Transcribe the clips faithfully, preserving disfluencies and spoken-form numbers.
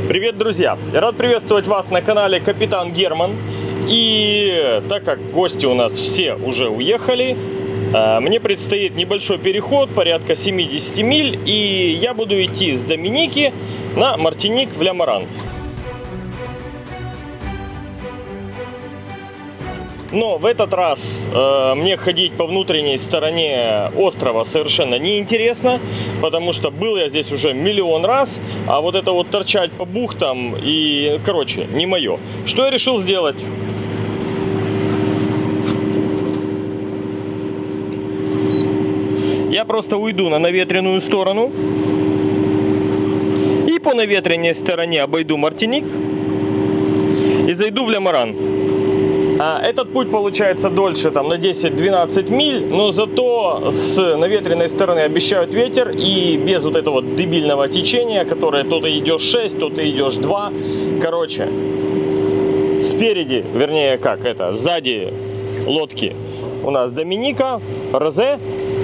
Привет, друзья! Я рад приветствовать вас на канале Капитан Герман. И так как гости у нас все уже уехали, мне предстоит небольшой переход, порядка семидесяти миль, и я буду идти с Доминики на Мартиник в Ля-Маран. Но в этот раз э, мне ходить по внутренней стороне острова совершенно неинтересно, потому что был я здесь уже миллион раз, а вот это вот торчать по бухтам и, короче, не мое. Что я решил сделать? Я просто уйду на наветренную сторону и по наветренной стороне обойду Мартиник и зайду в Ля-Маран. Этот путь получается дольше, там, на десять-двенадцать миль, но зато с наветренной стороны обещают ветер и без вот этого дебильного течения, которое то ты идешь шесть, то ты идешь два. Короче, спереди, вернее, как это, сзади лодки у нас Доминика, Розе,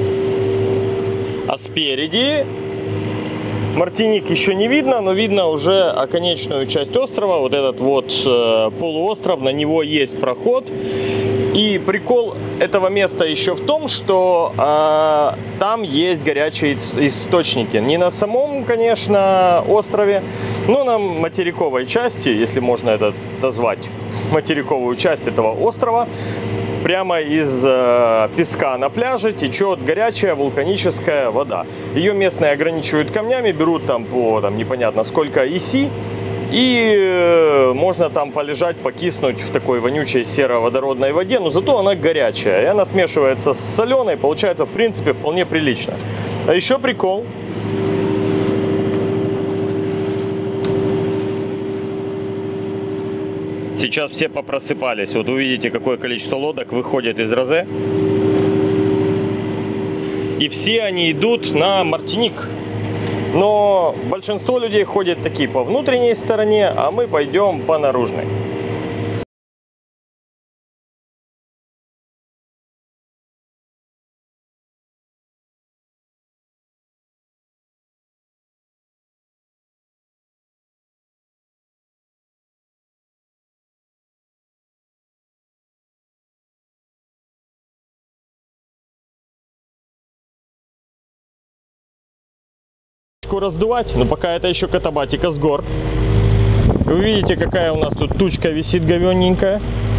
а спереди Мартиник еще не видно, но видно уже оконечную часть острова, вот этот вот э, полуостров, на него есть проход. И прикол этого места еще в том, что э, там есть горячие источники. Не на самом, конечно, острове, но на материковой части, если можно это назвать, материковую часть этого острова. Прямо из э, песка на пляже течет горячая вулканическая вода. Ее местные ограничивают камнями, берут там по там, непонятно сколько иси. И э, можно там полежать, покиснуть в такой вонючей сероводородной воде. Но зато она горячая. И она смешивается с соленой. Получается, в принципе, вполне прилично. А еще прикол. Сейчас все попросыпались. Вот увидите, какое количество лодок выходит из Розе. И все они идут на Мартиник. Но большинство людей ходят такие по внутренней стороне, а мы пойдем по наружной. Раздувать, но пока это еще катабатика с гор. Вы видите, какая у нас тут тучка висит говенненькая.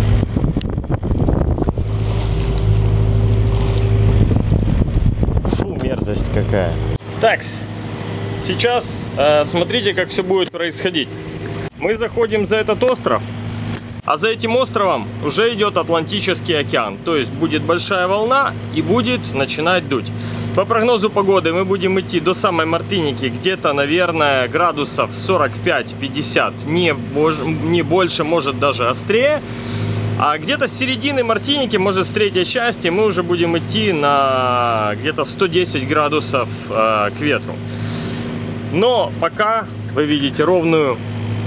Фу, мерзость какая. Так, сейчас э, смотрите, как все будет происходить. Мы заходим за этот остров, а за этим островом уже идет Атлантический океан. То есть будет большая волна и будет начинать дуть. По прогнозу погоды мы будем идти до самой Мартиники, где-то, наверное, градусов сорок пять-пятьдесят, не, не больше, может даже острее. А где-то с середины Мартиники, может с третьей части, мы уже будем идти на где-то сто десять градусов э, к ветру. Но пока вы видите ровную,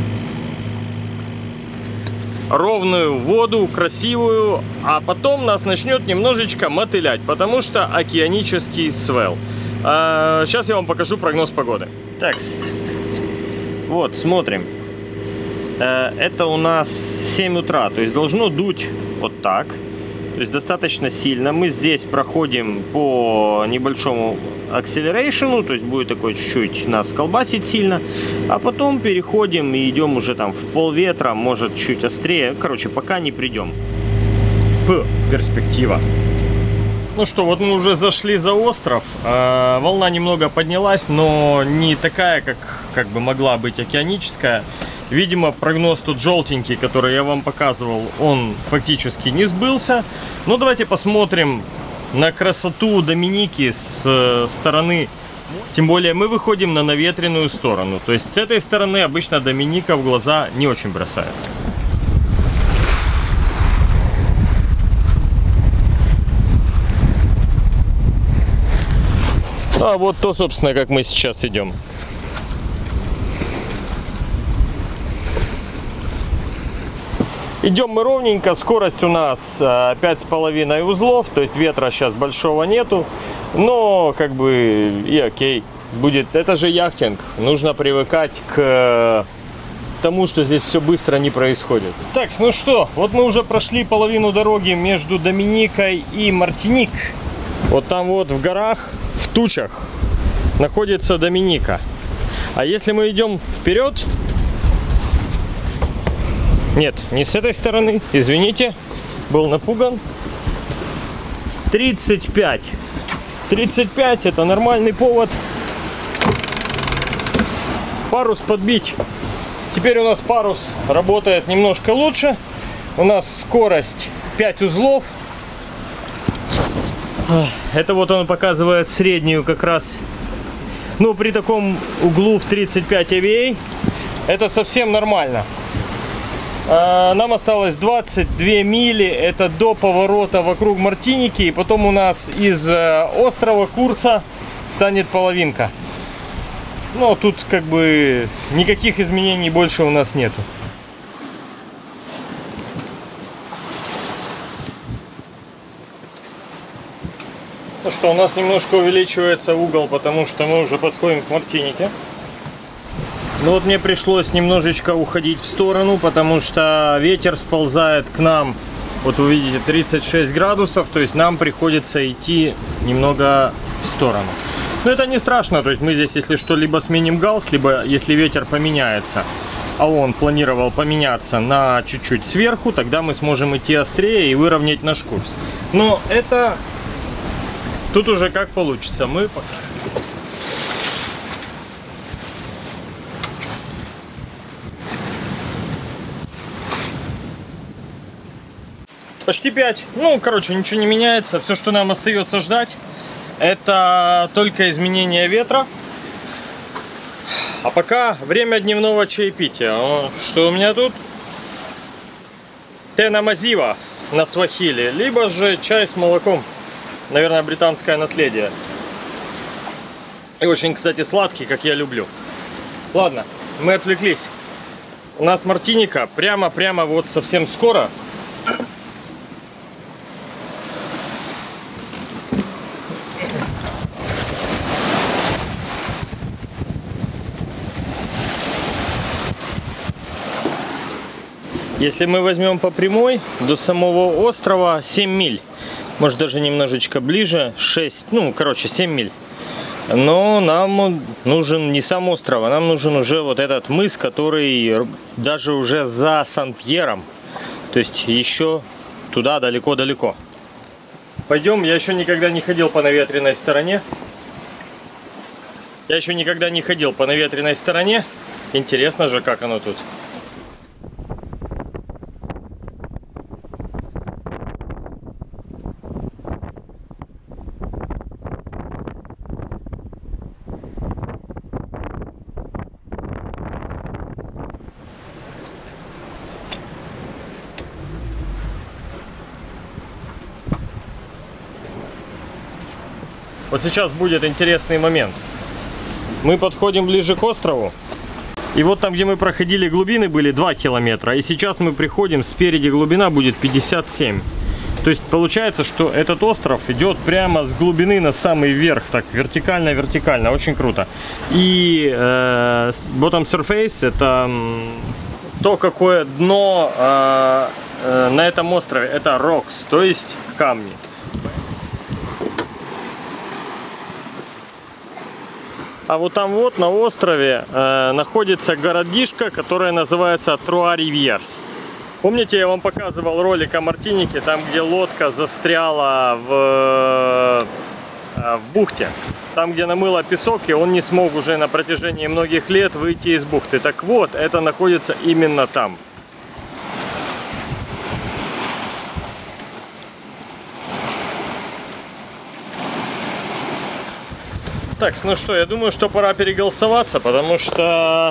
ровную воду, красивую, а потом нас начнет немножечко мотылять, потому что океанический свел. А, сейчас я вам покажу прогноз погоды. Так, вот, смотрим. Это у нас семь утра, то есть должно дуть вот так, то есть достаточно сильно. Мы здесь проходим по небольшому акселерейшену, то есть будет такой чуть-чуть нас колбасить сильно, а потом переходим и идем уже там в полветра, может чуть острее, короче, пока не придем. П, перспектива. Ну что, вот мы уже зашли за остров, э, волна немного поднялась, но не такая, как, как бы могла быть океаническая. Видимо, прогноз тут желтенький, который я вам показывал, он фактически не сбылся. Но давайте посмотрим на красоту Доминики с стороны. Тем более мы выходим на наветренную сторону. То есть с этой стороны обычно Доминика в глаза не очень бросается. А вот то, собственно, как мы сейчас идем. Идем мы ровненько, скорость у нас пять с половиной узлов, то есть ветра сейчас большого нету, но как бы и окей, будет, это же яхтинг, нужно привыкать к тому, что здесь все быстро не происходит. Так, ну что, вот мы уже прошли половину дороги между Доминикой и Мартиник. Вот там вот в горах, в тучах находится Доминика. А если мы идем вперед... Нет, не с этой стороны, извините, был напуган. тридцать пять. тридцать пять это нормальный повод. Парус подбить. Теперь у нас парус работает немножко лучше. У нас скорость пять узлов. Это вот он показывает среднюю как раз. Ну, при таком углу в тридцать пять эй ви эй это совсем нормально. Нам осталось двадцать две мили, это до поворота вокруг Мартиники, и потом у нас из острова курса станет половинка. Но тут как бы никаких изменений больше у нас нету. Ну что, у нас немножко увеличивается угол, потому что мы уже подходим к Мартинике. Ну вот мне пришлось немножечко уходить в сторону, потому что ветер сползает к нам. Вот вы видите, тридцать шесть градусов, то есть нам приходится идти немного в сторону. Но это не страшно, то есть мы здесь, если что, либо сменим галс, либо если ветер поменяется, а он планировал поменяться на чуть-чуть сверху, тогда мы сможем идти острее и выровнять наш курс. Но это тут уже как получится. Мы... Почти пять. Ну, короче, ничего не меняется. Все, что нам остается ждать, это только изменение ветра. А пока время дневного чаепития. Что у меня тут? Тена мазива на свахили, либо же чай с молоком. Наверное, британское наследие. И очень, кстати, сладкий, как я люблю. Ладно, мы отвлеклись. У нас Мартиника прямо-прямо вот совсем скоро. Если мы возьмем по прямой, до самого острова семь миль. Может даже немножечко ближе, шесть, ну короче семь миль. Но нам нужен не сам остров, а нам нужен уже вот этот мыс, который даже уже за Сан-Пьером. То есть еще туда далеко-далеко. Пойдем, я еще никогда не ходил по наветренной стороне. Я еще никогда не ходил по наветренной стороне. Интересно же, как оно тут. Вот сейчас будет интересный момент. Мы подходим ближе к острову. И вот там, где мы проходили, глубины были два километра. И сейчас мы приходим, спереди глубина будет пятьдесят семь. То есть получается, что этот остров идет прямо с глубины на самый верх. Так, вертикально-вертикально. Очень круто. И э, bottom surface — это то, какое дно э, э, на этом острове. Это rocks, то есть камни. А вот там вот на острове э, находится городишко, которое называется Труа-Ривьерс. Помните, я вам показывал ролик о Мартинике, там где лодка застряла в, э, в бухте. Там где намыло песок, и он не смог уже на протяжении многих лет выйти из бухты. Так вот, это находится именно там. Так, ну что, я думаю, что пора переголосоваться, потому что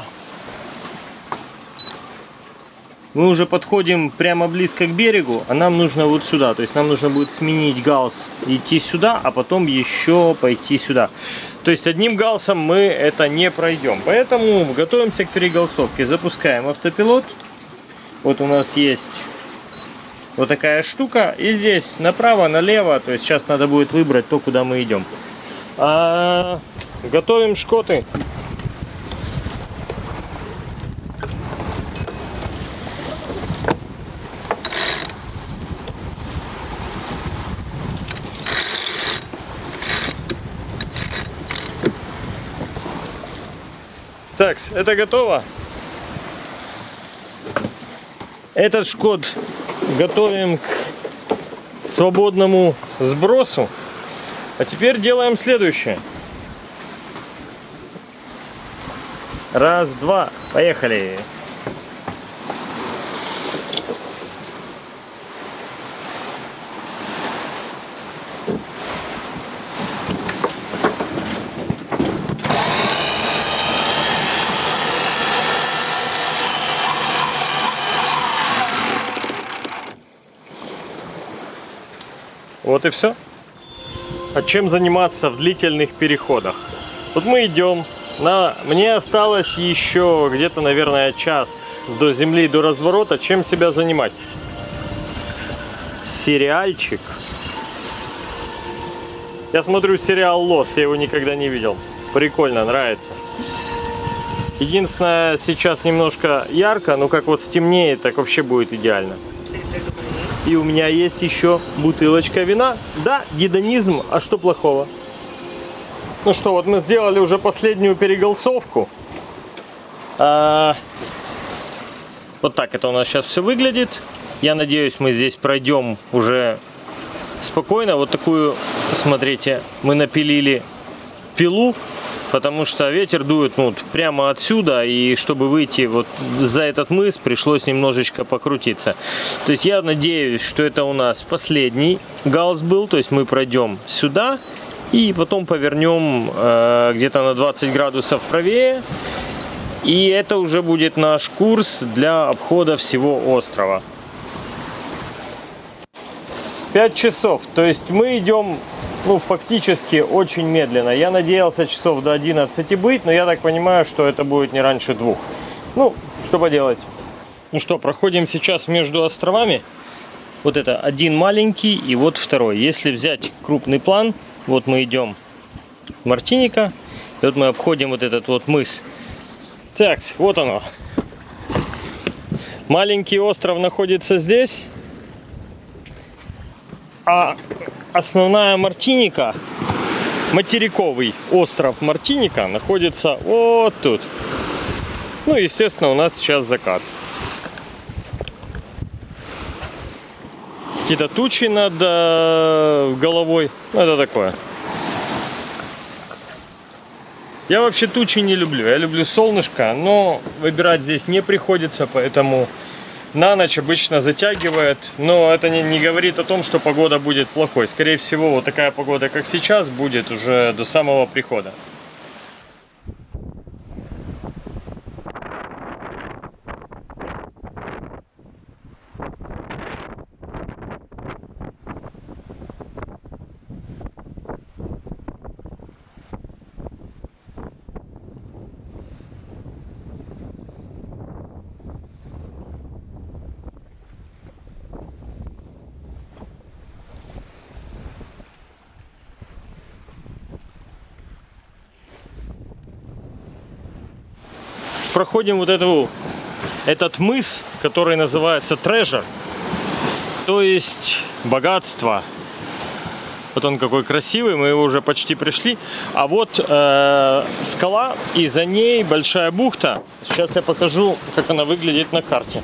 мы уже подходим прямо близко к берегу, а нам нужно вот сюда. То есть нам нужно будет сменить галс, идти сюда, а потом еще пойти сюда. То есть одним галсом мы это не пройдем. Поэтому готовимся к переголосовке. Запускаем автопилот. Вот у нас есть вот такая штука. И здесь направо, налево. То есть сейчас надо будет выбрать то, куда мы идем. А, готовим шкоты. Так, это готово. Этот шкод готовим к свободному сбросу. А теперь делаем следующее. Раз, два, поехали. Вот и все. А чем заниматься в длительных переходах? Вот мы идем. На... Мне осталось еще где-то, наверное, час до земли, до разворота. Чем себя занимать? Сериальчик. Я смотрю сериал Lost, я его никогда не видел. Прикольно, нравится. Единственное, сейчас немножко ярко, но как вот стемнеет, так вообще будет идеально. И у меня есть еще бутылочка вина. Да, гедонизм, а что плохого? Ну что, вот мы сделали уже последнюю переголосовку. А, вот так это у нас сейчас все выглядит. Я надеюсь, мы здесь пройдем уже спокойно. Вот такую, смотрите, мы напилили пилу. Потому что ветер дует ну, прямо отсюда, и чтобы выйти вот за этот мыс, пришлось немножечко покрутиться. То есть я надеюсь, что это у нас последний галс был, то есть мы пройдем сюда, и потом повернем э, где-то на двадцать градусов правее, и это уже будет наш курс для обхода всего острова. пять часов, то есть мы идем... Ну, фактически очень медленно. Я надеялся часов до одиннадцати быть, но я так понимаю, что это будет не раньше двух. Ну, что поделать. Ну что, проходим сейчас между островами. Вот это один маленький и вот второй. Если взять крупный план, вот мы идем в Мартиника, и вот мы обходим вот этот вот мыс. Так, вот оно. Маленький остров находится здесь. А основная Мартиника, материковый остров Мартиника, находится вот тут. Ну, естественно, у нас сейчас закат. Какие-то тучи над э, головой. Ну, это такое. Я вообще тучи не люблю. Я люблю солнышко, но выбирать здесь не приходится, поэтому... На ночь обычно затягивает, но это не, не говорит о том, что погода будет плохой. Скорее всего, вот такая погода, как сейчас, будет уже до самого прихода. Проходим вот эту, этот мыс, который называется Treasure, то есть богатство. Вот он какой красивый, мы его уже почти пришли. А вот э, скала, и за ней большая бухта. Сейчас я покажу, как она выглядит на карте.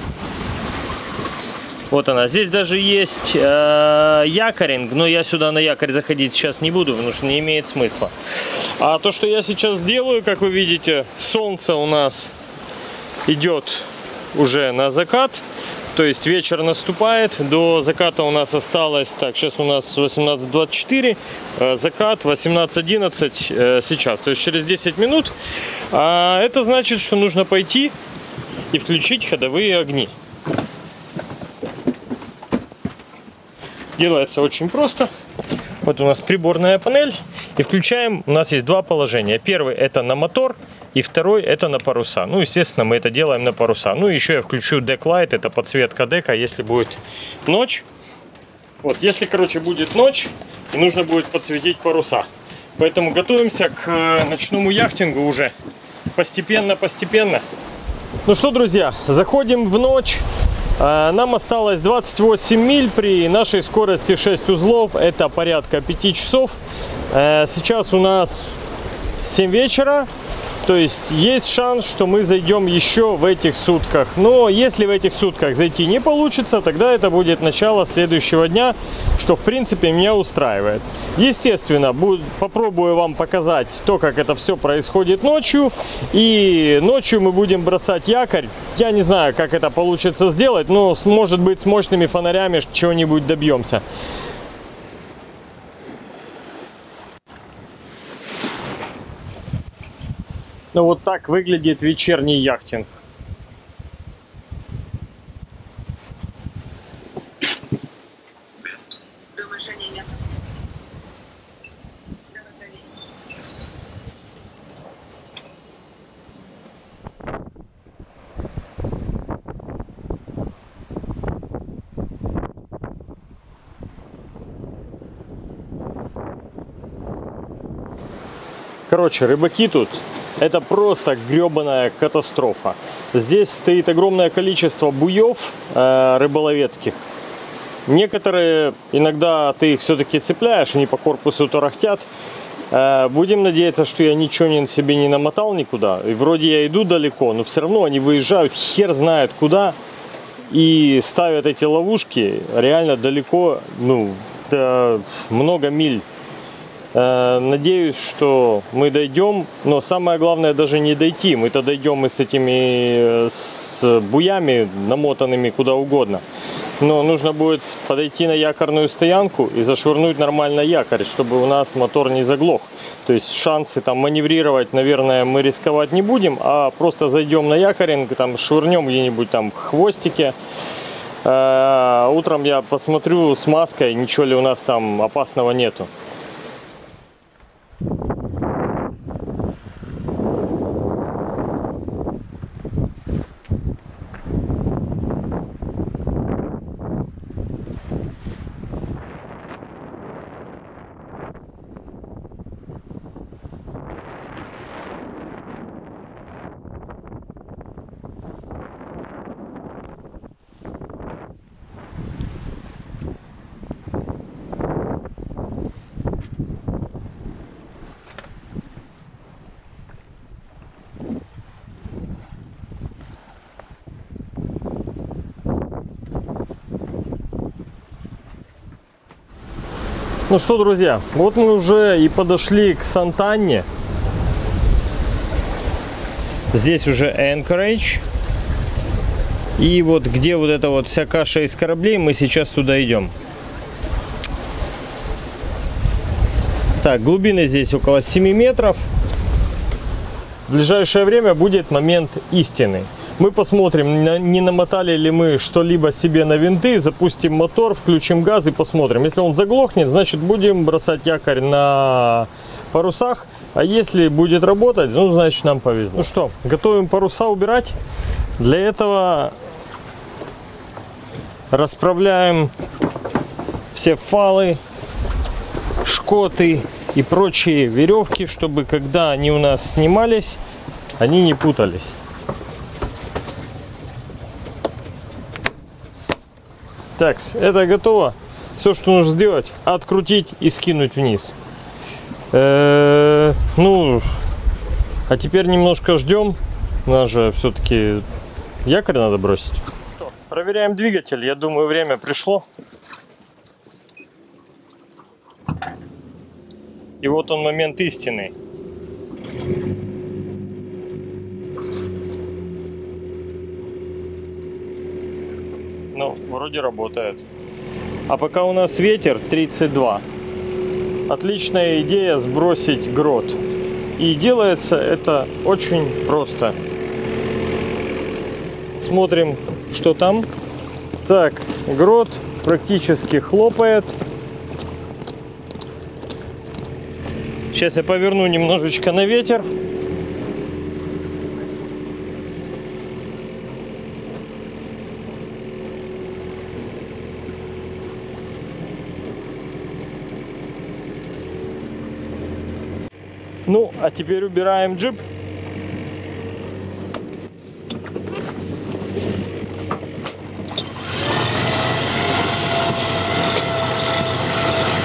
Вот она. Здесь даже есть э, якоринг, но я сюда на якорь заходить сейчас не буду, потому что не имеет смысла. А то, что я сейчас сделаю, как вы видите, солнце у нас идет уже на закат. То есть вечер наступает, до заката у нас осталось, так, сейчас у нас восемнадцать двадцать четыре, э, закат восемнадцать одиннадцать э, сейчас, то есть через десять минут. А это значит, что нужно пойти и включить ходовые огни. Делается очень просто. Вот у нас приборная панель. И включаем, у нас есть два положения. Первый это на мотор, и второй это на паруса. Ну, естественно, мы это делаем на паруса. Ну, еще я включу Deck Light, это подсветка дека, если будет ночь. Вот, если, короче, будет ночь, и нужно будет подсветить паруса. Поэтому готовимся к ночному яхтингу уже. Постепенно-постепенно. Ну что, друзья, заходим в ночь. Нам осталось двадцать восемь миль при нашей скорости шесть узлов. Это порядка пяти часов. Сейчас у нас семь вечера. То есть есть шанс, что мы зайдем еще в этих сутках. Но если в этих сутках зайти не получится, тогда это будет начало следующего дня, что в принципе меня устраивает. Естественно, буду, попробую вам показать то, как это все происходит ночью. И ночью мы будем бросать якорь. Я не знаю, как это получится сделать, но может быть с мощными фонарями чего-нибудь добьемся. Ну вот так выглядит вечерний яхтинг. Короче, рыбаки тут это просто гребаная катастрофа. Здесь стоит огромное количество буев э, рыболовецких. Некоторые, иногда ты их все-таки цепляешь, они по корпусу тарахтят. Э, будем надеяться, что я ничего не, себе не намотал никуда. И вроде я иду далеко, но все равно они выезжают хер знает куда. И ставят эти ловушки реально далеко, ну, до много миль. Надеюсь, что мы дойдем, но самое главное даже не дойти. Мы-то дойдем и с этими с буями намотанными куда угодно. Но нужно будет подойти на якорную стоянку и зашвырнуть нормально якорь, чтобы у нас мотор не заглох. То есть шансы там маневрировать, наверное, мы рисковать не будем, а просто зайдем на якоринг, там швырнем где-нибудь там в хвостике. А утром я посмотрю с маской, ничего ли у нас там опасного нету. Ну что, друзья, вот мы уже и подошли к Сантанне. Здесь уже Anchorage. И вот где вот эта вот вся каша из кораблей, мы сейчас туда идем. Так, глубины здесь около семи метров. В ближайшее время будет момент истины. Мы посмотрим, не намотали ли мы что-либо себе на винты, запустим мотор, включим газ и посмотрим. Если он заглохнет, значит будем бросать якорь на парусах. А если будет работать, ну значит нам повезло. Ну что, готовим паруса убирать. Для этого расправляем все фалы, шкоты и прочие веревки, чтобы когда они у нас снимались, они не путались. Так, это готово. Все, что нужно сделать, открутить и скинуть вниз. Э-э- ну, а теперь немножко ждем. У нас же все-таки якорь надо бросить. Что, проверяем двигатель. Я думаю, время пришло. И вот он, момент истины. Ну, вроде работает. А пока у нас ветер тридцать два. Отличная идея сбросить грот. И делается это очень просто. Смотрим, что там. Так, грот практически хлопает. Сейчас я поверну немножечко на ветер. Ну, а теперь убираем джип.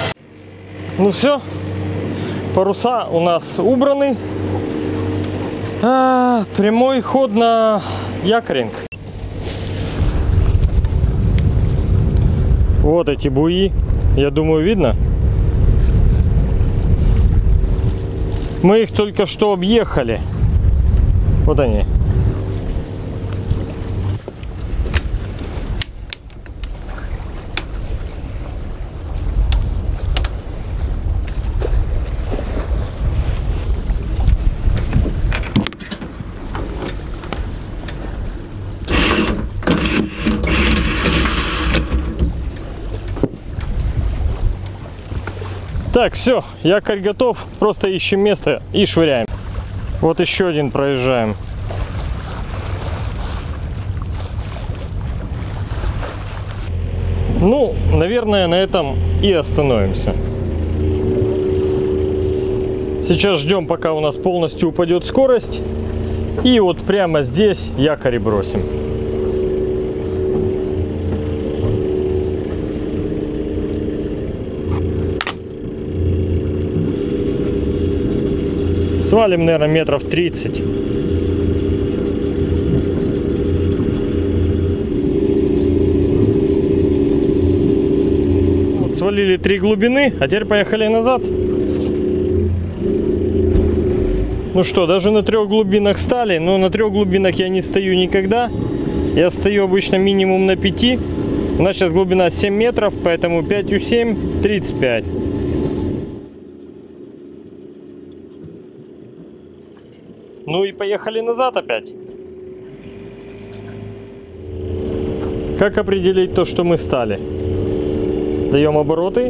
Ну все, паруса у нас убраны. А, прямой ход на якоринг. Вот эти буи, я думаю, видно. Мы их только что объехали. Вот они. Так, все, якорь готов, просто ищем место и швыряем. Вот еще один проезжаем. Ну, наверное, на этом и остановимся. Сейчас ждем, пока у нас полностью упадет скорость. И вот прямо здесь якорь бросим. Свалим, наверное, метров тридцать. Вот свалили три глубины, а теперь поехали назад. Ну что, даже на трех глубинах стали, но на трех глубинах я не стою никогда. Я стою обычно минимум на пяти. У нас сейчас глубина семь метров, поэтому пять у семь, тридцать пять. Ну и поехали назад опять. Как определить то, что мы стали? Даем обороты.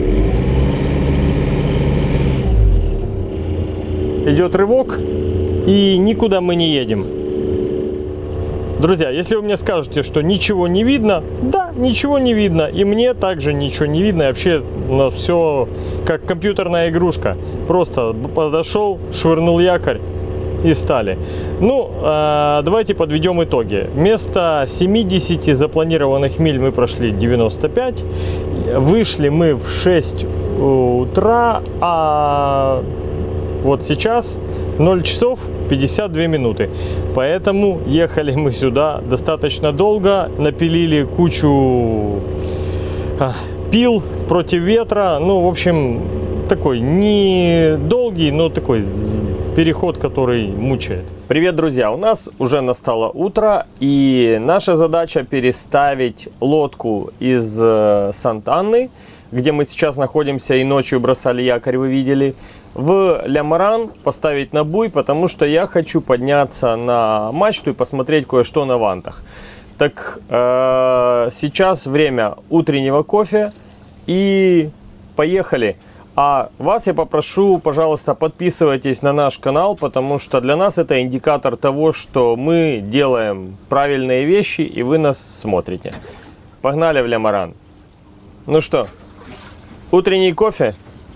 Идет рывок. И никуда мы не едем. Друзья, если вы мне скажете, что ничего не видно, да, ничего не видно. И мне также ничего не видно. И вообще у нас все как компьютерная игрушка. Просто подошел, швырнул якорь. И стали. Ну, э, давайте подведем итоги. Вместо семидесяти запланированных миль мы прошли девяносто пять. Вышли мы в шесть утра, а вот сейчас ноль часов пятьдесят две минуты. Поэтому ехали мы сюда достаточно долго, напилили кучу а, пил против ветра. Ну, в общем, такой не долгий, но такой переход, который мучает. Привет, друзья! У нас уже настало утро, и наша задача переставить лодку из Санта-Анны, где мы сейчас находимся и ночью бросали якорь, вы видели, в Ля-Маран, поставить на буй, потому что я хочу подняться на мачту и посмотреть кое-что на вантах. Так, э, сейчас время утреннего кофе, и поехали! А вас я попрошу, пожалуйста, подписывайтесь на наш канал, потому что для нас это индикатор того, что мы делаем правильные вещи и вы нас смотрите. Погнали в Ля-Маран. Ну что, утренний кофе?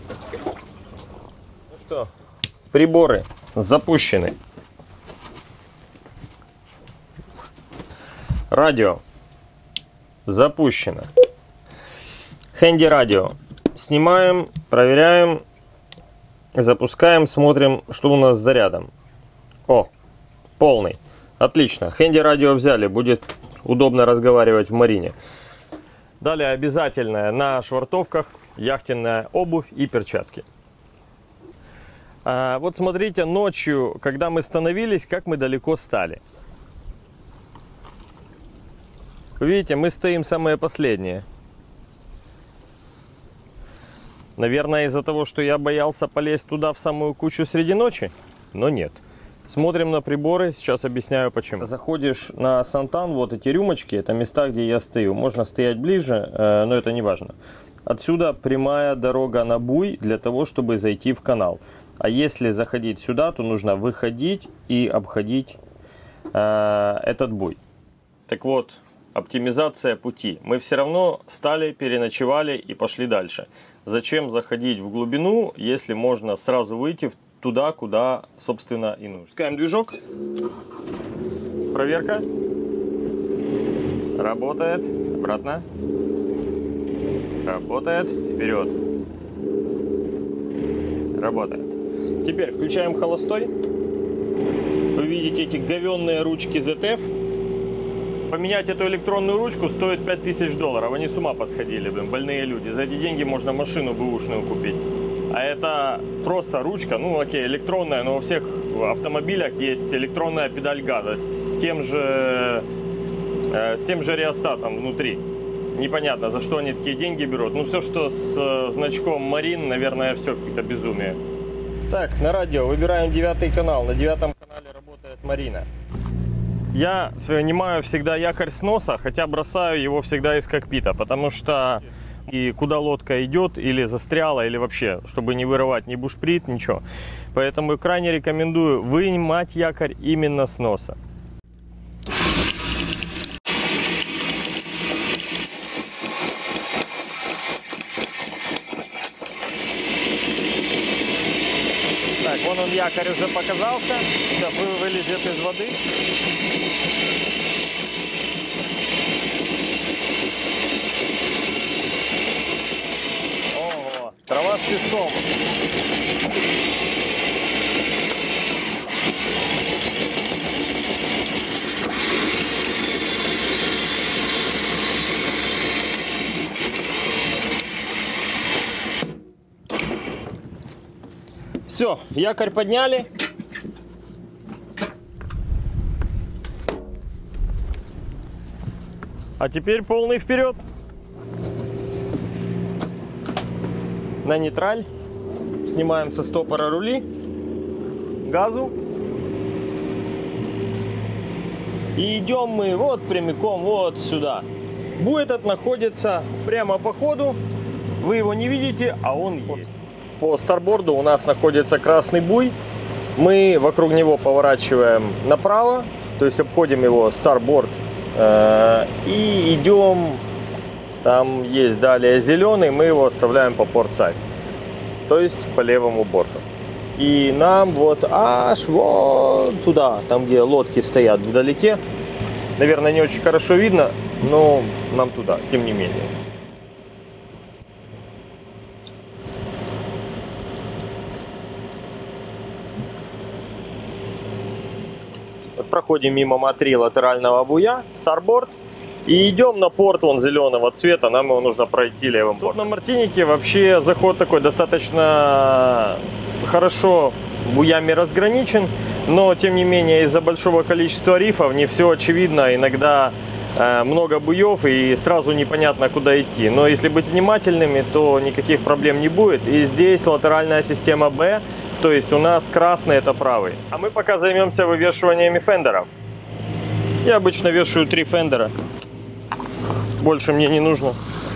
Ну что, приборы запущены. Радио запущено. Хэнди радио. Снимаем, проверяем, запускаем, смотрим, что у нас с зарядом. О, полный. Отлично. Хэнди радио взяли, будет удобно разговаривать в марине. Далее обязательно на швартовках яхтенная обувь и перчатки. А, вот смотрите, ночью, когда мы становились, как мы далеко стали. Видите, мы стоим самые последние. Наверное, из-за того, что я боялся полезть туда в самую кучу среди ночи, но нет. Смотрим на приборы, сейчас объясняю почему. Заходишь на Сантан, вот эти рюмочки, это места, где я стою. Можно стоять ближе, но это не важно. Отсюда прямая дорога на буй для того, чтобы зайти в канал. А если заходить сюда, то нужно выходить и обходить э, этот буй. Так вот, оптимизация пути. Мы все равно стали, переночевали и пошли дальше. Зачем заходить в глубину, если можно сразу выйти туда, куда, собственно, и нужно. Пускаем движок. Проверка. Работает. Обратно. Работает. Вперед. Работает. Теперь включаем холостой. видите эти говенные ручки зет эф. Поменять эту электронную ручку стоит пять тысяч долларов. Они с ума посходили, блин, больные люди. За эти деньги можно машину бэушную купить. А это просто ручка, ну окей, электронная, но во всех автомобилях есть электронная педаль газа с тем же, э, с тем же реостатом внутри. Непонятно, за что они такие деньги берут. Ну все, что с э, значком Марин, наверное, все какое-то безумие. Так, на радио выбираем девятый канал. На девятом канале работает Марина. Я вынимаю всегда якорь с носа, хотя бросаю его всегда из кокпита, потому что и куда лодка идет, или застряла, или вообще, чтобы не вырывать ни бушприт, ничего. Поэтому крайне рекомендую вынимать якорь именно с носа. Так, вон он, якорь уже показался. Сейчас вылезет из воды. Ого, трава с песком. Все, якорь подняли. А теперь полный вперед. На нейтраль. Снимаем со стопора рули. Газу. И идем мы вот прямиком вот сюда. Буй этот находится прямо по ходу. Вы его не видите, а он есть. По старборду у нас находится красный буй. Мы вокруг него поворачиваем направо, то есть обходим его старборд э, и идем. Там есть далее зеленый, мы его оставляем по портсайд, то есть по левому борту. И нам вот аж вот туда, там где лодки стоят вдалеке. Наверное, не очень хорошо видно, но нам туда, тем не менее. Проходим мимо матри латерального буя, старборд, и идем на порт вон зеленого цвета, нам его нужно пройти левым бортом. Тут на Мартинике вообще заход такой достаточно хорошо буями разграничен, но тем не менее из-за большого количества рифов не все очевидно, иногда э, много буев и сразу непонятно куда идти. Но если быть внимательными, то никаких проблем не будет. И здесь латеральная система B. То есть у нас красный это правый. А мы пока займемся вывешиваниями фендеров. Я обычно вешаю три фендера. Больше мне не нужно.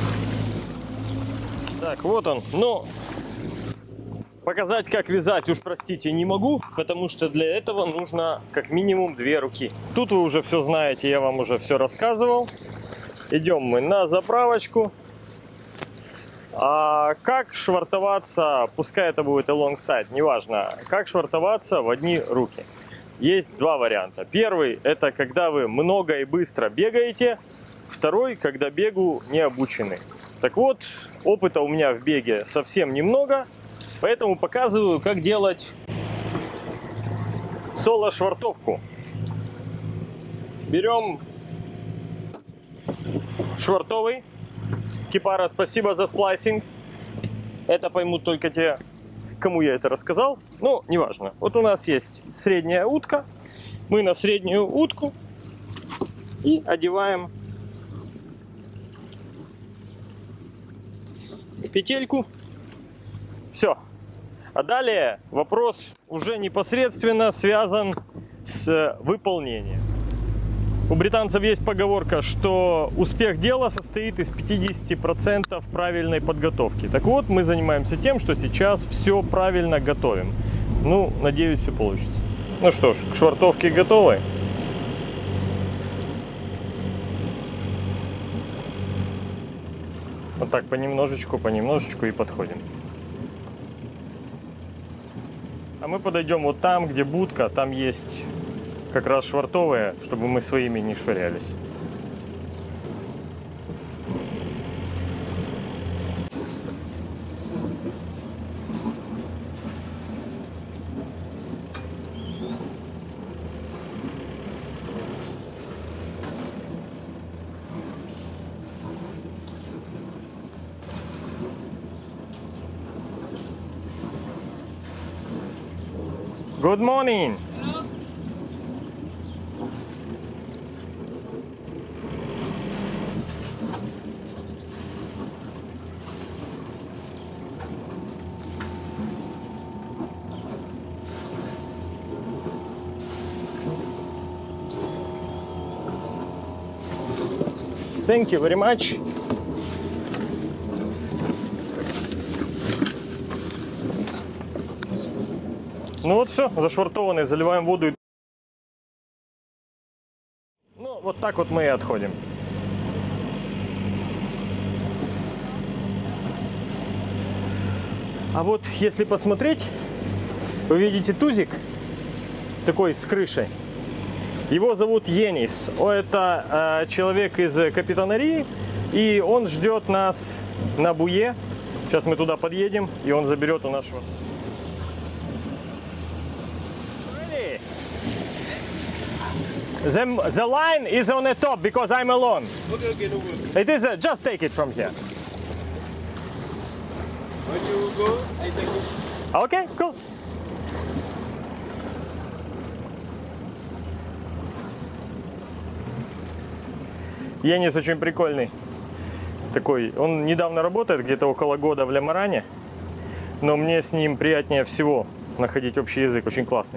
Так, вот он. Ну, показать, как вязать, уж простите, не могу, потому что для этого нужно как минимум две руки. Тут вы уже все знаете, я вам уже все рассказывал. Идем мы на заправочку. А как швартоваться, пускай это будет alongside, неважно, как швартоваться в одни руки. Есть два варианта. Первый – это когда вы много и быстро бегаете. Второй – когда бегу не обучены. Так вот, опыта у меня в беге совсем немного, поэтому показываю, как делать соло-швартовку. Берем швартовый. Кипара, спасибо за сплайсинг. Это поймут только те, кому я это рассказал. Ну, неважно. Вот у нас есть средняя утка. Мы на среднюю утку и одеваем петельку. Все. А далее вопрос уже непосредственно связан с выполнением. У британцев есть поговорка, что успех дела состоит из пятидесяти процентов правильной подготовки. Так вот, мы занимаемся тем, что сейчас все правильно готовим. Ну, надеюсь, все получится. Ну что ж, к швартовке готовы. Вот так понемножечку, понемножечку и подходим. А мы подойдем вот там, где будка, там есть как раз швартовые, чтобы мы своими не швырялись. Good morning. Thank you very much. Ну вот все, зашвартованный, заливаем воду. Ну вот так вот мы и отходим. А вот если посмотреть, вы видите тузик такой с крышей. Его зовут Енис. Это э, человек из капитанарии, и он ждет нас на буе. Сейчас мы туда подъедем, и он заберет у нашего. Ready? The, the line is on the top because I'm alone. Okay, okay, no worries. It is uh, just take it from here. When you go, I take it. Okay, cool. Енис очень прикольный. Такой, он недавно работает, где-то около года в Лямаране, но мне с ним приятнее всего находить общий язык, очень классный.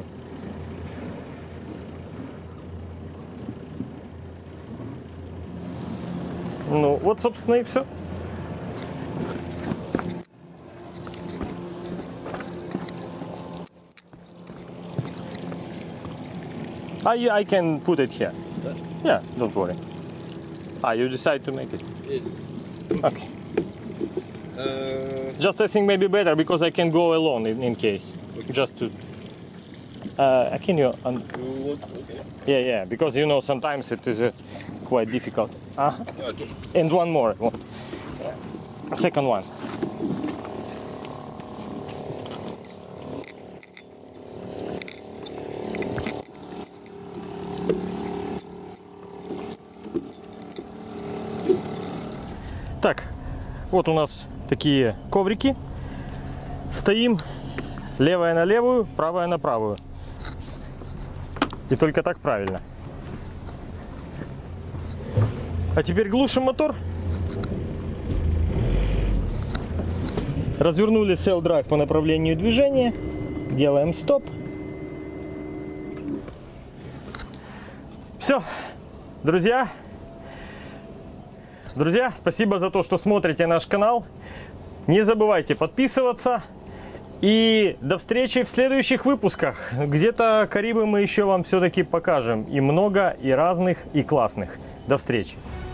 Ну, вот, собственно, и все. I, I can put it here. Yeah, don't worry. Ah, you decide to make it? Yes. Okay. Uh, Just I think maybe better because I can go alone in, in case. Okay. Just to. Uh, can you? Um, you want? Okay. yeah, yeah. Because you know sometimes it is uh, quite difficult. Uh, Okay. and one more. One. A second one. Так, вот у нас такие коврики. Стоим левая на левую, правая на правую. И только так правильно. А теперь глушим мотор. Развернули Self-Drive по направлению движения. Делаем стоп. Все, друзья. Друзья, спасибо за то, что смотрите наш канал. Не забывайте подписываться. И до встречи в следующих выпусках. Где-то Карибы мы еще вам все-таки покажем. И много, и разных, и классных. До встречи.